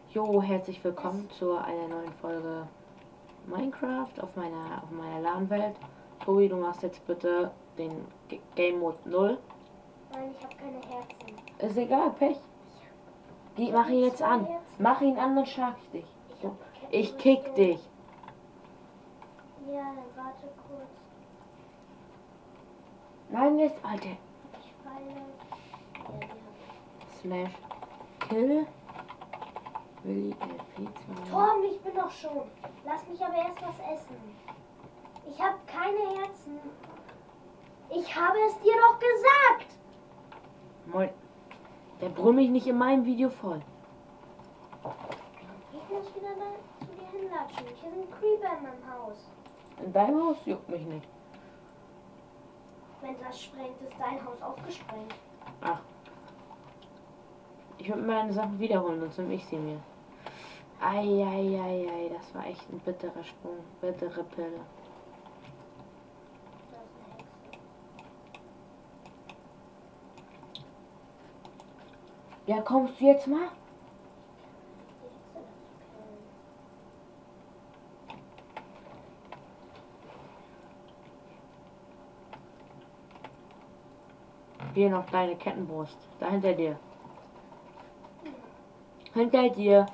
Jo, herzlich willkommen zu einer neuen Folge Minecraft auf meiner LAN-Welt. Tobi, du machst jetzt bitte den Game Mode 0. Nein, ich habe keine Herzen. Ist egal, Pech. Mach ihn jetzt an. Mach ihn an, dann schlag ich dich. So. Ich kick dich. Ja, dann warte kurz. Nein, jetzt, Alter. Ich falle. Ja, die Slash Kill. Willi LP2. Tom, ich bin doch schon. Lass mich aber erst was essen. Ich habe keine Herzen. Ich habe es dir doch gesagt. Moin. Der brüllt mich nicht in meinem Video voll. Ich muss wieder da zu dir hinlatschen. Hier sind Creeper in meinem Haus. In deinem Haus juckt mich nicht. Wenn das sprengt, ist dein Haus auch gesprengt. Ach. Ich würde mir meine Sachen wiederholen, sonst nehme ich sie mir. Eieiei, das war echt ein bitterer Sprung. Bittere Pille. Da ist eine Hexe. Ja, kommst du jetzt mal? Die Hexe darf ich killen. Hier noch deine Kettenbrust. Da hinter dir. Hinter dir.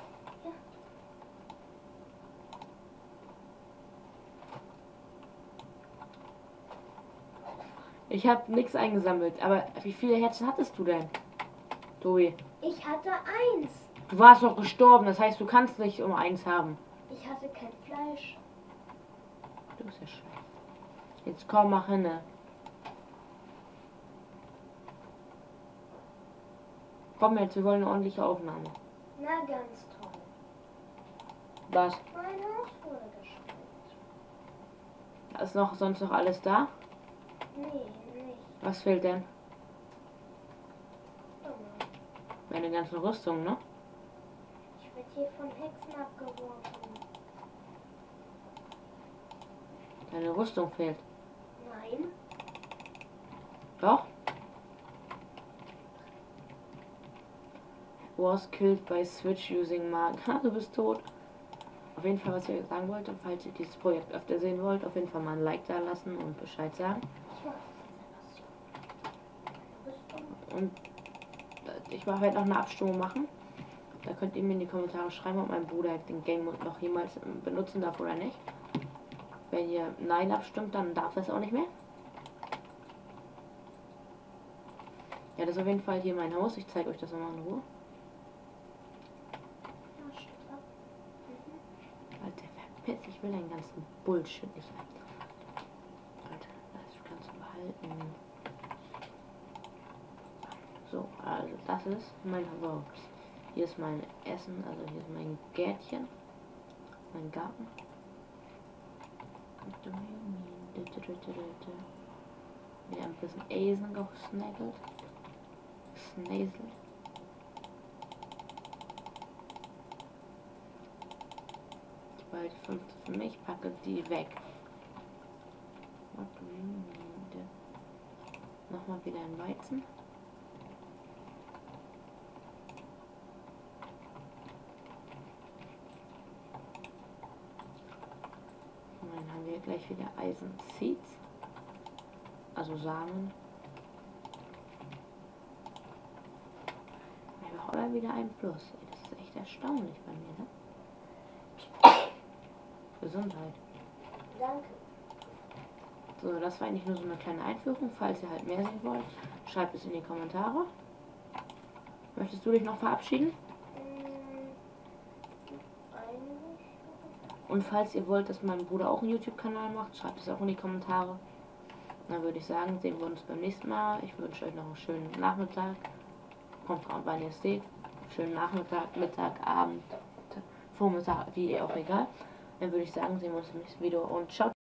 Ich habe nichts eingesammelt, aber wie viele Herzen hattest du denn, Tobi? Ich hatte 1. Du warst doch gestorben, das heißt, du kannst nicht um 1 haben. Ich hatte kein Fleisch. Du bist ja schlecht. Jetzt komm, mach hin. Komm jetzt, wir wollen eine ordentliche Aufnahme. Na, ganz toll. Was? Mein Haus wurde gesprengt. Ist noch sonst noch alles da? Nee, nicht. Was fehlt denn? Junge. Meine ganzen Rüstungen, ne? Ich werde hier von Hexen abgeworfen. Deine Rüstung fehlt. Nein. Doch? Was killed by Switch using Mark. Ha, du bist tot. Auf jeden Fall, was ich sagen wollte, falls ihr dieses Projekt öfter sehen wollt, auf jeden Fall mal ein Like da lassen und Bescheid sagen. Ich mache das jetzt etwas. Und ich werde halt noch eine Abstimmung machen. Da könnt ihr mir in die Kommentare schreiben, ob mein Bruder den Game Mode noch jemals benutzen darf oder nicht. Wenn ihr Nein abstimmt, dann darf das auch nicht mehr. Ja, das ist auf jeden Fall hier mein Haus. Ich zeige euch das nochmal in Ruhe. Ja, steht ab. Alter, verpiss, ich will deinen ganzen Bullshit nicht haben. Alter, das kannst du behalten. So, also das ist mein Haus. Hier ist mein Essen, also hier ist mein Gärtchen. Mein Garten. Wir haben ein bisschen Eisen gesnaggelt. Snazel. Ich behalte die 15 für mich, packe die weg. Nochmal wieder ein Weizen. Und dann haben wir gleich wieder Eisen Seeds. Also Samen. Wir haben wieder einen Plus. Ey, das ist echt erstaunlich bei mir, ne? Gesundheit. Danke. So, das war eigentlich nur so eine kleine Einführung. Falls ihr halt mehr sehen wollt, schreibt es in die Kommentare. Möchtest du dich noch verabschieden? Eigentlich. Und falls ihr wollt, dass mein Bruder auch einen YouTube-Kanal macht, schreibt es auch in die Kommentare. Dann würde ich sagen, sehen wir uns beim nächsten Mal. Ich wünsche euch noch einen schönen Nachmittag. Kommt drauf, wann ihr es seht. Schönen Nachmittag, Mittag, Abend, Vormittag, wie auch egal. Dann würde ich sagen, sehen wir uns im nächsten Video und ciao.